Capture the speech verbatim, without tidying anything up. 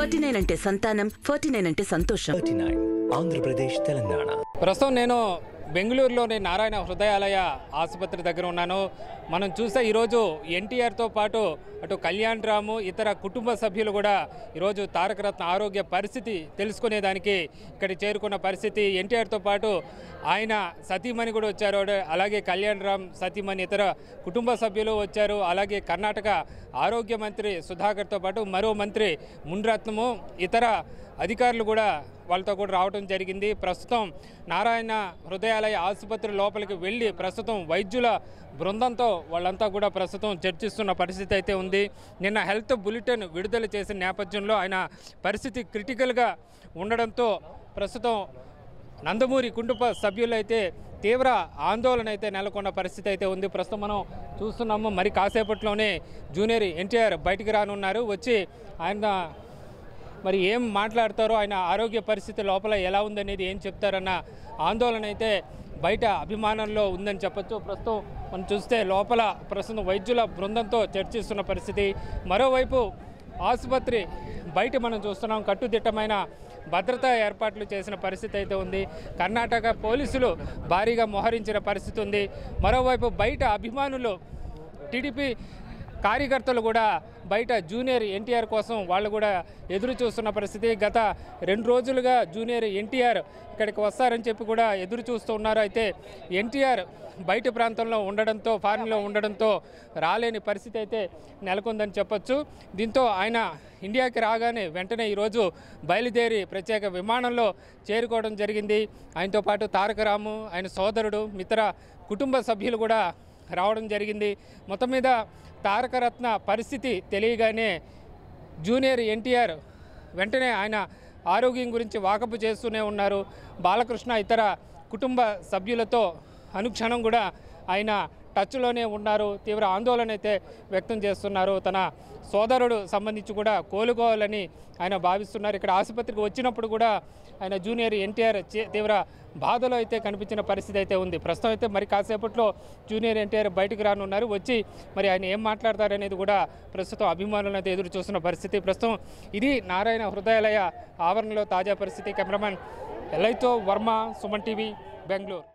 Forty nine అంటే సంతానం, forty nine అంటే సంతోషం. Forty nine Andhra Pradesh Telangana. ప్రస్తుతం నేను బెంగళూరులోని నారాయణ హృదయాలయ ఆసుపత్రి దగ్గర ఉన్నాను. మనం చూస్తే ఈరోజు ఎన్టీఆర్తో పాటు అటు కళ్యాణ్ రాము ఇతర కుటుంబ సభ్యులు కూడా ఈరోజు తారక రత్న ఆరోగ్య పరిస్థితి తెలుసుకునేదానికి ఇక్కడ చేరుకున్న పరిస్థితి. ఎన్టీఆర్తో పాటు ఆయన సతీమణి కూడా వచ్చారు, అలాగే కళ్యాణ్ రామ్ సతీమణి ఇతర కుటుంబ సభ్యులు వచ్చారు. అలాగే కర్ణాటక ఆరోగ్య మంత్రి సుధాకర్తో పాటు మరో మంత్రి మున్రత్నము ఇతర అధికారులు కూడా వాళ్ళతో కూడా రావడం జరిగింది. ప్రస్తుతం నారాయణ హృదయాలయ ఆసుపత్రి లోపలికి వెళ్ళి ప్రస్తుతం వైద్యుల బృందంతో వాళ్ళంతా కూడా ప్రస్తుతం చర్చిస్తున్న పరిస్థితి అయితే ఉంది. నిన్న హెల్త్ బులెటిన్ విడుదల చేసిన నేపథ్యంలో ఆయన పరిస్థితి క్రిటికల్గా ఉండడంతో ప్రస్తుతం నందమూరి కుటుంబ సభ్యులు అయితే తీవ్ర ఆందోళన అయితే నెలకొన్న పరిస్థితి అయితే ఉంది. ప్రస్తుతం మనం చూస్తున్నాము, మరి కాసేపట్లోనే జూనియర్ ఎన్టీఆర్ బయటికి రానున్నారు. వచ్చి ఆయన మరి ఏం మాట్లాడతారో, ఆయన ఆరోగ్య పరిస్థితి లోపల ఎలా ఉందనేది ఏం చెప్తారన్న ఆందోళన అయితే బయట అభిమానంలో ఉందని చెప్పొచ్చు. ప్రస్తుతం మనం చూస్తే లోపల ప్రస్తుతం వైద్యుల బృందంతో చర్చిస్తున్న పరిస్థితి. మరోవైపు ఆసుపత్రి బయట మనం చూస్తున్నాం, కట్టుదిట్టమైన భద్రతా ఏర్పాట్లు చేసిన పరిస్థితి అయితే ఉంది. కర్ణాటక పోలీసులు భారీగా మోహరించిన పరిస్థితి ఉంది. మరోవైపు బయట అభిమానులు, టీడీపీ కార్యకర్తలు కూడా బయట జూనియర్ ఎన్టీఆర్ కోసం వాళ్ళు కూడా ఎదురు చూస్తున్న పరిస్థితి. గత రెండు రోజులుగా జూనియర్ ఎన్టీఆర్ ఇక్కడికి వస్తారని చెప్పి కూడా ఎదురు చూస్తూ ఉన్నారు. అయితే ఎన్టీఆర్ బయట ప్రాంతంలో ఉండడంతో, ఫారిన్లో ఉండడంతో రాలేని పరిస్థితి అయితే నెలకొందని చెప్పొచ్చు. దీంతో ఆయన ఇండియాకి రాగానే వెంటనే ఈరోజు బయలుదేరి ప్రత్యేక విమానంలో చేరుకోవడం జరిగింది. ఆయనతో పాటు తారక రాము, ఆయన సోదరుడు, మిత్ర కుటుంబ సభ్యులు కూడా రావడం జరిగింది. మొత్తం మీద తారక రత్న పరిస్థితి తెలియగానే జూనియర్ ఎన్టీఆర్ వెంటనే ఆయన ఆరోగ్యం గురించి వాకపు చేస్తూనే ఉన్నారు. బాలకృష్ణ ఇతర కుటుంబ సభ్యులతో అనుక్షణం కూడా ఆయన టచ్లోనే ఉన్నారు. తీవ్ర ఆందోళన అయితే వ్యక్తం చేస్తున్నారు. తన సోదరుడు సంబంధించి కూడా కోలుకోవాలని ఆయన భావిస్తున్నారు. ఇక్కడ ఆసుపత్రికి వచ్చినప్పుడు కూడా ఆయన జూనియర్ ఎన్టీఆర్ తీవ్ర బాధలో అయితే కనిపించిన పరిస్థితి అయితే ఉంది. ప్రస్తుతం అయితే మరి కాసేపట్లో జూనియర్ ఎన్టీఆర్ బయటకు రానున్నారు. వచ్చి మరి ఆయన ఏం మాట్లాడతారనేది కూడా ప్రస్తుతం అభిమానులను అయితే ఎదురు చూస్తున్న పరిస్థితి. ప్రస్తుతం ఇది నారాయణ హృదయాలయ ఆవరణలో తాజా పరిస్థితి. కెమెరామెన్ ఎలైతో వర్మ, సుమన్ టీవీ, బెంగళూరు.